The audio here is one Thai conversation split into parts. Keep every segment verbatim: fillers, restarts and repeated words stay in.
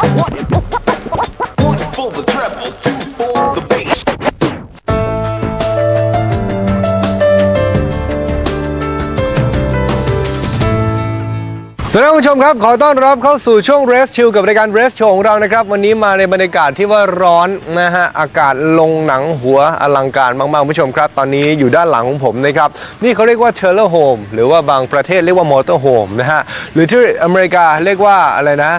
สวัสดีผู้ชมครับขอต้อนรับเข้าสู่ช่วง Rest Chill กับรายการ Rest Show ของเรานะครับวันนี้มาในบรรยากาศที่ว่าร้อนนะฮะอากาศลงหนังหัวอลังการมากๆผู้ชมครับตอนนี้อยู่ด้านหลังของผมนะครับนี่เขาเรียกว่า Trailer Home หรือว่าบางประเทศเรียกว่า Motor Home นะฮะหรือที่อเมริกาเรียกว่าอะไรนะ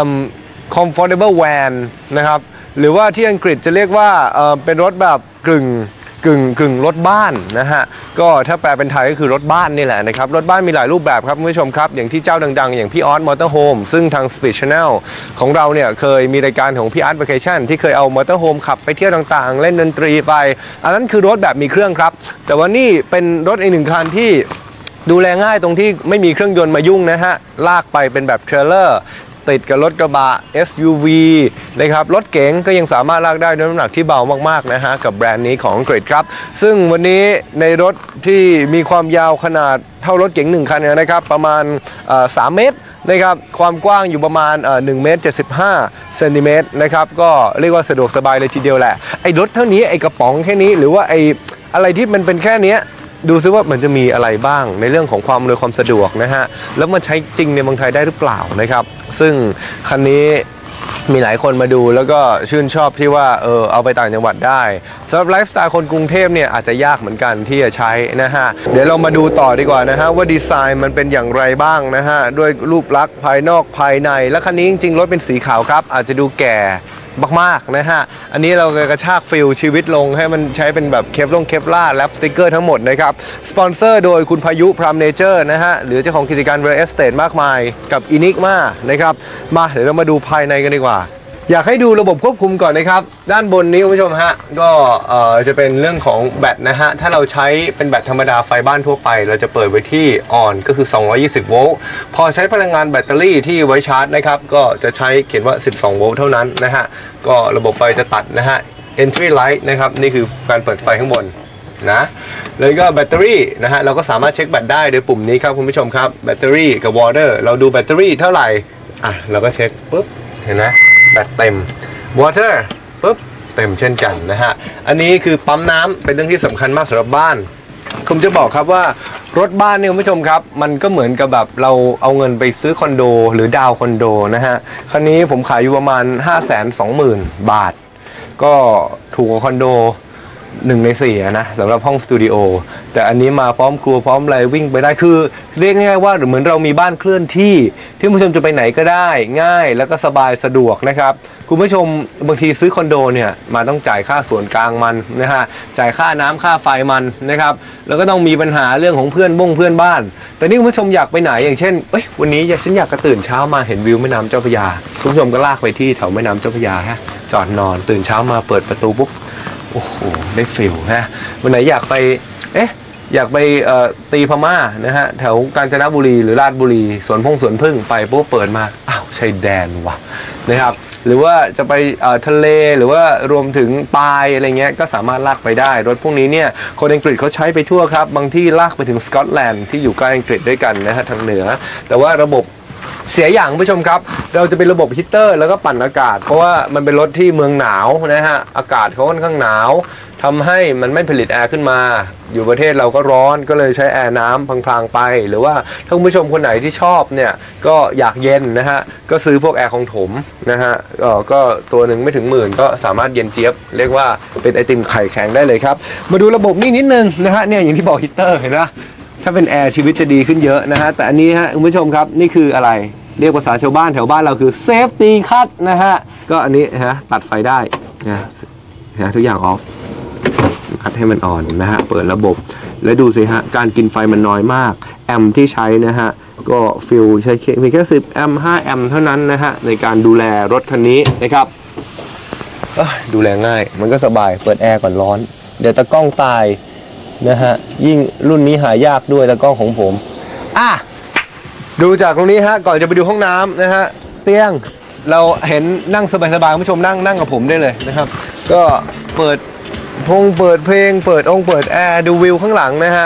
Comfortable Van นะครับหรือว่าที่อังกฤษจะเรียกว่าเป็นรถแบบกึ่งกึ่งกึ่งรถบ้านนะฮะก็ถ้าแปลเป็นไทยก็คือรถบ้านนี่แหละนะครับรถบ้านมีหลายรูปแบบครับคุณผู้ชมครับอย่างที่เจ้าดังๆอย่างพี่ออสมอเตอร์โฮมซึ่งทาง Speed Channel ของเราเนี่ยเคยมีรายการของพี่อาร์ต Vacation ที่เคยเอามอเตอร์โฮมขับไปเที่ยวต่างๆเล่นดนตรีไปอันนั้นคือรถแบบมีเครื่องครับแต่ว่านี่เป็นรถอีกหนึ่งคันที่ดูแลง่ายตรงที่ไม่มีเครื่องยนต์มายุ่งนะฮะลากไปเป็นแบบเทรลเลอร์ติดกับรถกระบะ เอส ยู วี นะครับรถเก๋งก็ยังสามารถลากได้ด้วยน้ำหนักที่เบามากๆนะฮะกับแบรนด์นี้ของอังกฤษครับซึ่งวันนี้ในรถที่มีความยาวขนาดเท่ารถเก๋งหนึ่งคันนะครับประมาณสามเมตรนะครับความกว้างอยู่ประมาณหนึ่งเมตรเจ็ดสิบห้าเซนติเมตรนะครับก็เรียกว่าสะดวกสบายเลยทีเดียวแหละไอ้รถเท่านี้ไอ้กระป๋องแค่นี้หรือว่าไอ้อะไรที่มันเป็นแค่นี้ดูซิว่ามันจะมีอะไรบ้างในเรื่องของความอำนวยความสะดวกนะฮะแล้วมันใช้จริงในเมืองไทยได้หรือเปล่านะครับซึ่งคันนี้มีหลายคนมาดูแล้วก็ชื่นชอบที่ว่าเออเอาไปต่างจังหวัดได้สำหรับไลฟ์สไตล์คนกรุงเทพเนี่ยอาจจะยากเหมือนกันที่จะใช้นะฮะเดี๋ยวเรามาดูต่อดีกว่านะฮะว่าดีไซน์มันเป็นอย่างไรบ้างนะฮะด้วยรูปลักษณ์ภายนอกภายในและคันนี้จริงๆรถเป็นสีขาวครับอาจจะดูแก่มากๆนะฮะอันนี้เรากระชากฟิลชีวิตลงให้มันใช้เป็นแบบเคปลงเคปล่าแรปสติกเกอร์ทั้งหมดนะครับสปอนเซอร์โดยคุณพายุพรามเนเจอร์นะฮะหรือเจ้าของกิจการ Real Estate มากมายกับอินิกมานะครับมาเดี๋ยวเรามาดูภายในกันดีกว่าอยากให้ดูระบบควบคุมก่อนนะครับด้านบนนี้คุณผู้ชมฮะก็จะเป็นเรื่องของแบตนะฮะถ้าเราใช้เป็นแบตธรรมดาไฟบ้านทั่วไปเราจะเปิดไว้ที่ออนก็คือสองร้อยยี่สิบโวลต์พอใช้พลังงานแบตเตอรี่ที่ไว้ชาร์จนะครับก็จะใช้เขียนว่าสิบสองโวลต์เท่านั้นนะฮะก็ระบบไฟจะตัดนะฮะ entry light นะครับนี่คือการเปิดไฟข้างบนนะแล้วก็แบตเตอรี่นะฮะเราก็สามารถเช็คแบตได้โดยปุ่มนี้ครับคุณผู้ชมครับแบตเตอรี่กับ water เราดูแบตเตอรี่เท่าไหร่อ่ะเราก็เช็คปุ๊บเห็นไหมแบตเต็ม water ปุ๊บเต็มเช่นกันนะฮะอันนี้คือปั๊มน้ำเป็นเรื่องที่สำคัญมากสำหรับบ้านผมจะบอกครับว่ารถบ้านเนี่ยคุณผู้ชมครับมันก็เหมือนกับแบบเราเอาเงินไปซื้อคอนโดหรือดาวคอนโดนะฮะคันนี้ผมขายอยู่ประมาณ ห้าแสนสองหมื่น บาทก็ถูกกว่าคอนโดหนึ่งในสี่นะสำหรับห้องสตูดิโอแต่อันนี้มาพร้อมครัวพร้อมอะไรวิ่งไปได้คือเรียกง่ายๆว่าเหมือนเรามีบ้านเคลื่อนที่ที่คุณผู้ชมจะไปไหนก็ได้ง่ายแล้วก็สบายสะดวกนะครับคุณผู้ชมบางทีซื้อคอนโดเนี่ยมาต้องจ่ายค่าส่วนกลางมันนะฮะจ่ายค่าน้ำค่าไฟมันนะครับแล้วก็ต้องมีปัญหาเรื่องของเพื่อนบ้งเพื่อนบ้านแต่นี่คุณผู้ชมอยากไปไหนอย่างเช่นเอ้ยวันนี้ฉันอยากกระตื่นเช้ามาเห็นวิวแม่น้ำเจ้าพระยาคุณผู้ชมก็ลากไปที่แถวแม่น้ำเจ้าพระยาฮะจอดนอนตื่นเช้ามาเปิดประตูปุ๊บโอ้โหได้ฟิลฮะวันไหนอยากไปเอ๊ะอยากไปตีพม่านะฮะแถวกาญจนบุรีหรือราชบุรีสวนพงสวนพึ่งไปปุ๊บเปิดมาอ้าวชายแดนว่ะนะครับหรือว่าจะไปทะเลหรือว่ารวมถึงปายอะไรเงี้ยก็สามารถลากไปได้รถพวกนี้เนี่ยคนอังกฤษเขาใช้ไปทั่วครับบางที่ลากไปถึงสกอตแลนด์ที่อยู่ใกล้อังกฤษด้วยกันนะฮะทางเหนือแต่ว่าระบบเสียอย่างผู้ชมครับเราจะเป็นระบบฮีตเตอร์แล้วก็ปั่นอากาศเพราะว่ามันเป็นรถที่เมืองหนาวนะฮะอากาศเขาค่อนข้างหนาวทำให้มันไม่ผลิตแอร์ขึ้นมาอยู่ประเทศเราก็ร้อนก็เลยใช้แอร์น้ำพลางๆไปหรือว่าถ้าคุณผู้ชมคนไหนที่ชอบเนี่ยก็อยากเย็นนะฮะก็ซื้อพวกแอร์ของถมนะฮะก็ตัวหนึ่งไม่ถึงหมื่นก็สามารถเย็นเจี๊ยบเรียกว่าเป็นไอติมไข่แข็งได้เลยครับมาดูระบบนี่นิดนึงนะฮะเนี่ยอย่างที่บอกฮีตเตอร์เห็นไหมถ้าเป็นแอร์ชีวิตจะดีขึ้นเยอะนะฮะแต่อันนี้ฮะคุณผู้ชมครับนี่คืออะไรเรียกภาษาชาวบ้านแถวบ้านเราคือเซฟตี้คัทนะฮะก็อันนี้ฮะตัดไฟได้นะฮะทุกอย่างออฟคัดให้มันอ่อนนะฮะเปิดระบบแล้วดูสิฮะการกินไฟมันน้อยมากแอมป์ที่ใช้นะฮะก็ฟิลใช้เพียงแค่สิบแอมป์ห้าแอมป์เท่านั้นนะฮะในการดูแลรถคันนี้นะครับดูแลง่ายมันก็สบายเปิดแอร์ก่อนร้อนเดี๋ยวตะกล้องตายนะฮะยิ่งรุ่นนี้หายากด้วยตะกล้องของผมอ่ะดูจากตรงนี้ฮะก่อนจะไปดูห้องน้ำนะฮะเตียงเราเห็นนั่งสบายๆคุณผู้ชมนั่งนั่งกับผมได้เลยนะครับก็เปิดพงเปิดเพลงเปิดองเปิดแอร์ดูวิวข้างหลังนะฮะ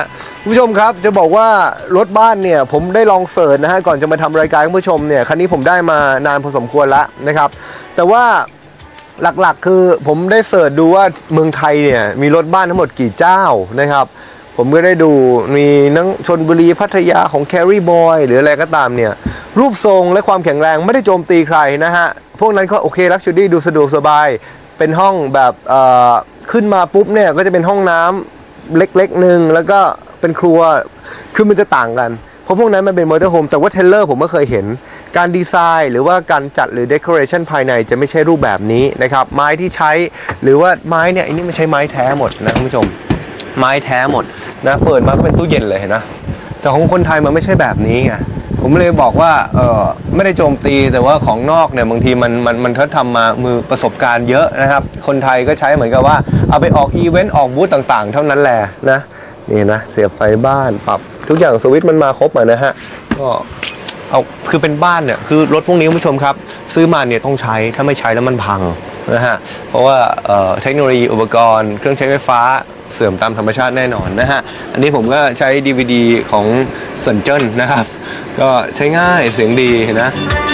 คุณผู้ชมครับจะบอกว่ารถบ้านเนี่ยผมได้ลองเสิร์ชนะฮะก่อนจะมาทำรายการคุณผู้ชมเนี่ยคันนี้ผมได้มานานพอสมควรแล้วนะครับแต่ว่าหลักๆคือผมได้เสิร์ชดูว่าเมืองไทยเนี่ยมีรถบ้านทั้งหมดกี่เจ้านะครับผมก็ได้ดูมีทั้งชลบุรีพัทยาของ Carry Boy หรืออะไรก็ตามเนี่ยรูปทรงและความแข็งแรงไม่ได้โจมตีใครนะฮะพวกนั้นก็โอเคลักชัวรี่ดูสะดวกสบายเป็นห้องแบบเอ่อขึ้นมาปุ๊บเนี่ยก็จะเป็นห้องน้ำเล็กๆหนึ่งแล้วก็เป็นครัวคือมันจะต่างกันเพราะพวกนั้นมันเป็นมอเตอร์โฮมแต่ว่าเทเลอร์ผมไม่เคยเห็นการดีไซน์หรือว่าการจัดหรือเดคอเรชันภายในจะไม่ใช่รูปแบบนี้นะครับไม้ที่ใช้หรือว่าไม้เนี่ยอันนี้ไม่ใช่ไม้แท้หมดนะคุณผู้ชมไม้แท้หมดนะเปิดมาก็เป็นตู้เย็นเลยนะแต่ของคนไทยมันไม่ใช่แบบนี้ไงผมเลยบอกว่าเออไม่ได้โจมตีแต่ว่าของนอกเนี่ยบางทีมันมันมันเขาทำมามือประสบการณ์เยอะนะครับคนไทยก็ใช้เหมือนกับว่าเอาไปออกอีเวนต์ออกบูธต่างๆเท่านั้นแหละนะนี่นะเสียบไฟบ้านปรับทุกอย่างสวิตช์มันมาครบอ่ะนะฮะก็เอาคือเป็นบ้านเนี่ยคือรถพวกนี้คุณผู้ชมครับซื้อมาเนี่ยต้องใช้ถ้าไม่ใช้แล้วมันพังนะฮะเพราะว่าเเทคโนโลยีอุปกรณ์เครื่องใช้ไฟฟ้าเสื่อมตามธรรมชาติแน่นอนนะฮะอันนี้ผมก็ใช้ ดี วี ดี ของสันเจิ้นนะครับก็ใช้ง่ายเสียงดีนะ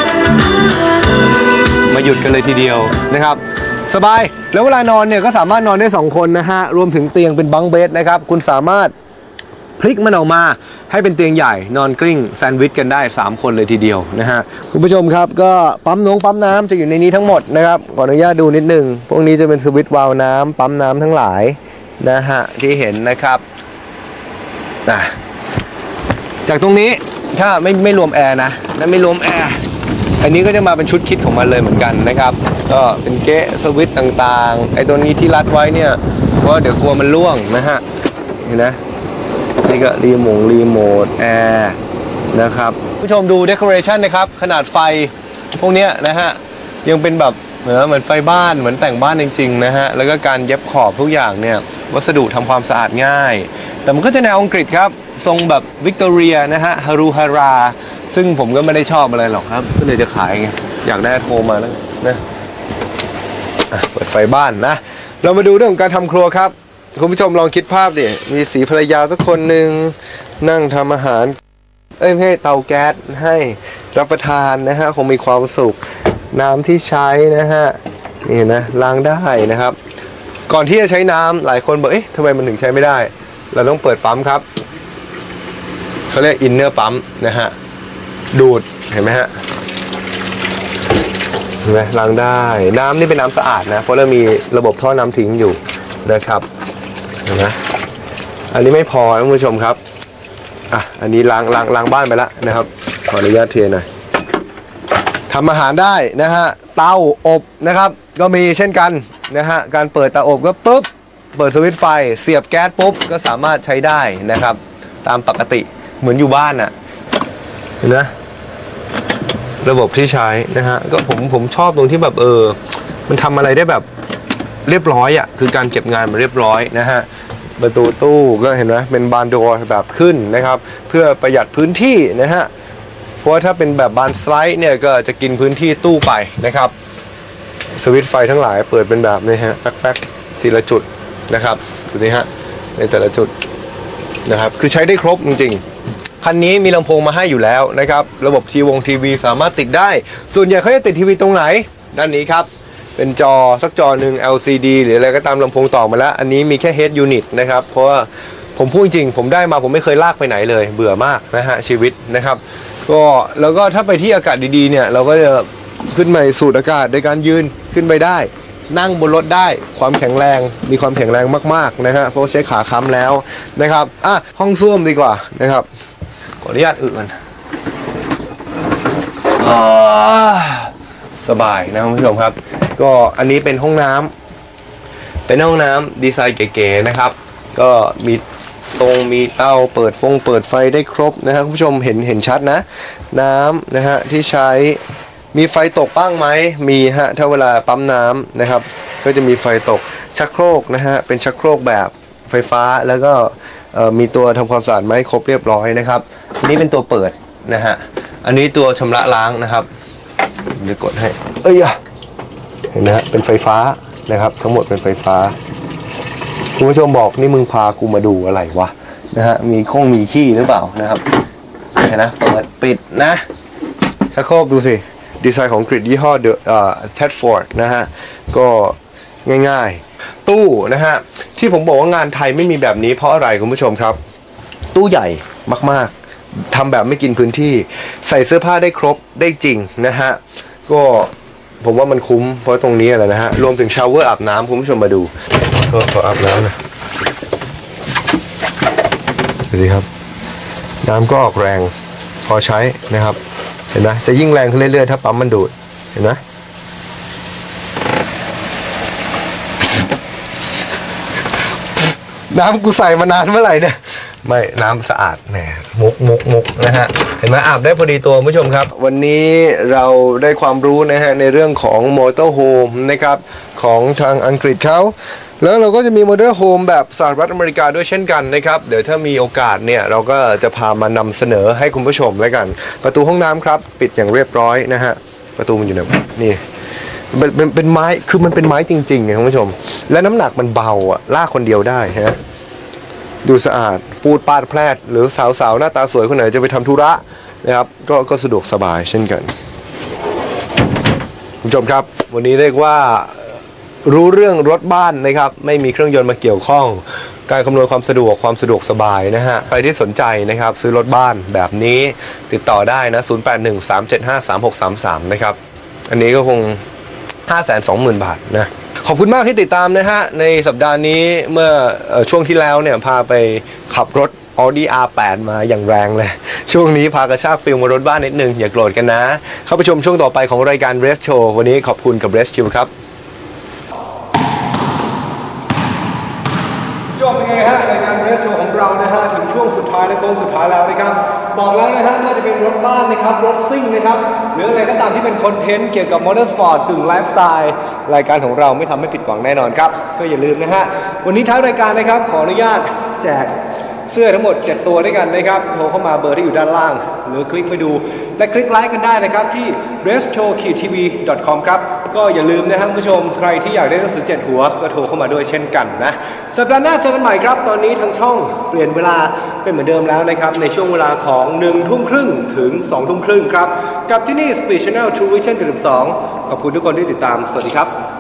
มาหยุดกันเลยทีเดียวนะครับสบายแล้วเวลานอนเนี่ยก็สามารถนอนได้สองคนนะฮะรวมถึงเตียงเป็นบังเบดนะครับคุณสามารถพลิกมันออกมาให้เป็นเตียงใหญ่นอนกลิ้งแซนด์วิชกันได้สามคนเลยทีเดียวนะฮะคุณผู้ชมครับก็ปั๊มน้องปั๊มน้ำจะอยู่ในนี้ทั้งหมดนะครับขออนุญาตดูนิดนึงพวกนี้จะเป็นสวิตช์วาล์วน้ำปั๊มน้ำทั้งหลายนะฮะที่เห็นนะครับนะจากตรงนี้ถ้าไม่ไม่รวมแอร์นะนั่นไม่รวมแอร์อันนี้ก็จะมาเป็นชุดคิดของมันเลยเหมือนกันนะครับก็เป็นเกะสวิตช์ต่างๆไอ้ตัวนี้ที่รัดไว้เนี่ยเพราะเดี๋ยวกลัวมันร่วงนะฮะเห็นนะนี่ก็รีโมทรีโมทแอร์นะครับผู้ชมดูเดคอเรชันนะครับขนาดไฟพวกนี้นะฮะยังเป็นแบบเหมือนเหมือนไฟบ้านเหมือนแต่งบ้านจริงๆนะฮะแล้วก็การเย็บขอบทุกอย่างเนี่ยวัสดุทำความสะอาดง่ายแต่มันก็จะแนวอังกฤษครับทรงแบบวิกตอเรียนะฮะฮารูฮาราซึ่งผมก็ไม่ได้ชอบอะไรหรอกครับก็เลยจะขายไงอยากได้โทรมาแล้วนะเปิดไฟบ้านนะเรามาดูเรื่องของการทำครัวครับคุณผู้ชมลองคิดภาพดิมีสีภรรยาสักคนหนึ่งนั่งทำอาหารเอ้ยให้เตาแก๊สให้รับประทานนะฮะคงมีความสุขน้ำที่ใช้นะฮะนี่นะล้างได้นะครับก่อนที่จะใช้น้ำหลายคนบอกเอ๊ะทำไมมันถึงใช้ไม่ได้เราต้องเปิดปั๊มครับเขาเรียกอินเนอร์ปั๊มนะฮะดูดเห็นไหมฮะเห็นไหมล้างได้น้ำนี่เป็นน้ำสะอาดนะเพราะเรามีระบบท่อน้ำทิ้งอยู่นะครับเห็นไหมอันนี้ไม่พอท่านผู้ชมครับอ่ะอันนี้ล้างล้างล้างบ้านไปแล้วนะครับขออนุญาตเทหน่อยทำอาหารได้นะฮะเตาอบนะครับก็มีเช่นกันนะฮะการเปิดเตาอบก็ปุ๊บเปิดสวิตช์ไฟเสียบแก๊สปุ๊บก็สามารถใช้ได้นะครับตามปกติเหมือนอยู่บ้านน่ะเห็นไหมระบบที่ใช้นะฮะก็ผมผมชอบตรงที่แบบเออมันทำอะไรได้แบบเรียบร้อยอ่ะคือการเก็บงานมันเรียบร้อยนะฮะประตูตู้ก็เห็นไหมเป็นบานโดร์แบบขึ้นนะครับเพื่อประหยัดพื้นที่นะฮะเพราะว่าถ้าเป็นแบบบานสไลด์เนี่ยก็จะกินพื้นที่ตู้ไปนะครับสวิตช์ไฟทั้งหลายเปิดเป็นแบบนี้ฮะแป๊กๆทีละจุดนะครับดูสิฮะในแต่ละจุดนะครับคือใช้ได้ครบจริงๆคันนี้มีลำโพงมาให้อยู่แล้วนะครับระบบทีวงทีวีสามารถติดได้ส่วนใหญ่เขาจะติดทีวีตรงไหนด้านนี้ครับเป็นจอสักจอหนึ่ง แอล ซี ดี หรืออะไรก็ตามลำโพงต่อมาแล้วอันนี้มีแค่ Head Unit นะครับเพราะว่าผมพูดจริงผมได้มาผมไม่เคยลากไปไหนเลยเบื่อมากนะฮะชีวิตนะครับก็แล้วก็ถ้าไปที่อากาศดีๆเนี่ยเราก็จะขึ้นไปสูดอากาศโดยการยืนขึ้นไปได้นั่งบนรถได้ความแข็งแรงมีความแข็งแรงมากๆนะฮะเพราะใช้ขาค้ำแล้วนะครับอ่ะห้องส้วมดีกว่านะครับขออนุญาตอึมันสบายนะคุณผู้ชมครับก็อันนี้เป็นห้องน้ำเป็นห้องน้ำดีไซน์เก๋ๆนะครับก็มีตรงมีเต้าเปิดฟงเปิดไฟได้ครบนะฮะคุณผู้ชมเห็นเห็นชัดนะน้ำนะฮะที่ใช้มีไฟตกบ้างไหมมีฮะถ้าเวลาปั๊มน้ำนะครับก็จะมีไฟตกชักโครกนะฮะเป็นชักโครกแบบไฟฟ้าแล้วก็มีตัวทำความสะอาดมาให้ครบเรียบร้อยนะครับอันนี้เป็นตัวเปิดนะฮะอันนี้ตัวชำระล้างนะครับเดี๋ยวกดให้เอ้ยเห็นนะฮะเป็นไฟฟ้านะครับทั้งหมดเป็นไฟฟ้าคุณผู้ชมบอกนี่มึงพากูมาดูอะไรวะนะฮะมีคงมีขี้หรือเปล่านะครับเห็นนะเปิดปิดนะชักโครกดูสิดีไซน์ของกริดยี่ห้อเดอะเท็ดฟอร์ดนะฮะก็ง่ายๆตู้นะฮะที่ผมบอกว่างานไทยไม่มีแบบนี้เพราะอะไรคุณผู้ชมครับตู้ใหญ่มากๆทำแบบไม่กินพื้นที่ใส่เสื้อผ้าได้ครบได้จริงนะฮะก็ผมว่ามันคุ้มเพราะตรงนี้แหละนะฮะรวมถึงชาวเวอร์อาบน้ำคุณผู้ชมมาดูก็ขออาบน้ำนะดูสิครับน้ำก็ออกแรงพอใช้นะครับเห็นไหมจะยิ่งแรงขึ้นเรื่อยๆถ้าปั๊มมันดูดเห็นไหมน้ำกูใส่มานานเมื่อไหร่เนี่ยไม่น้ำสะอาดแหมมุกมุกมุกนะฮะเห็นไหมอาบได้พอดีตัวผู้ชมครับวันนี้เราได้ความรู้นะฮะในเรื่องของมอเตอร์โฮมนะครับของทางอังกฤษเขาแล้วเราก็จะมีมอเตอร์โฮมแบบสหรัฐอเมริกาด้วยเช่นกันนะครับเดี๋ยวถ้ามีโอกาสเนี่ยเราก็จะพามานำเสนอให้คุณผู้ชมแล้วกันประตูห้องน้ำครับปิดอย่างเรียบร้อยนะฮะประตูมันอยู่ไหนนี่เป็นเป็นเป็นไม้คือมันเป็นไม้จริงๆไงคุณผู้ชมและน้ำหนักมันเบาอะลากคนเดียวได้ฮะดูสะอาดปูดปาดแพลดหรือสาวๆหน้าตาสวยคนไหนจะไปทำธุระนะครับก็ก็สะดวกสบายเช่นกันคุณผู้ชมครับวันนี้เรียกว่ารู้เรื่องรถบ้านนะครับไม่มีเครื่องยนต์มาเกี่ยวข้องการคำนวณความสะดวกความสะดวกสบายนะฮะใครที่สนใจนะครับซื้อรถบ้านแบบนี้ติดต่อได้นะศูนย์ แปด หนึ่ง สาม เจ็ด ห้า สาม หก สาม สามนะครับอันนี้ก็คง ห้าแสนสองหมื่น บาทนะขอบคุณมากที่ติดตามนะฮะในสัปดาห์นี้เมื่อช่วงที่แล้วเนี่ยพาไปขับรถ Audi อาร์ แปด มาอย่างแรงเลยช่วงนี้พากระชากฟิลมารถบ้านนิดนึงอย่าโกรธกันนะเข้าไปชมช่วงต่อไปของรายการ Race Show วันนี้ขอบคุณกับ Race Show ครับจบเป็นไงฮะรายการ Race Show ของเรานะฮะถึงช่วงสุดท้ายและโค้งสุดท้ายแล้วนะครับบอกแล้วนะฮะว่าจะเป็นรถบ้านนะครับรถซิ่งนะครับหรืออะไรก็ตามที่เป็นคอนเทนต์เกี่ยวกับมอเตอร์สปอร์ตกึ่งไลฟ์สไตล์รายการของเราไม่ทำให้ผิดหวังแน่นอนครับก็อย่าลืมนะฮะวันนี้ท้ายรายการนะครับขออนุญาตแจกเสื้อทั้งหมดเจ็ดตัวด้วยกันนะครับโทรเข้ามาเบอร์ที่อยู่ด้านล่างหรือคลิกไปดูและคลิกไลค์กันได้นะครับที่ เรสโชว์ ที วี ดอท คอม ครับก็อย่าลืมนะครับผู้ชมใครที่อยากได้หนังสือเจ็ดหัวก็โทรเข้ามาด้วยเช่นกันนะสัปดาห์หน้าเจอกันใหม่ครับตอนนี้ทางช่องเปลี่ยนเวลาเป็นเหมือนเดิมแล้วนะครับในช่วงเวลาของหนึ่งทุ่มครึ่งถึงสองทุ่มครึ่งครับกับที่นี่ Speed Channel True Vision เจ็ดสิบสองขอบคุณทุกคนที่ติดตามสวัสดีครับ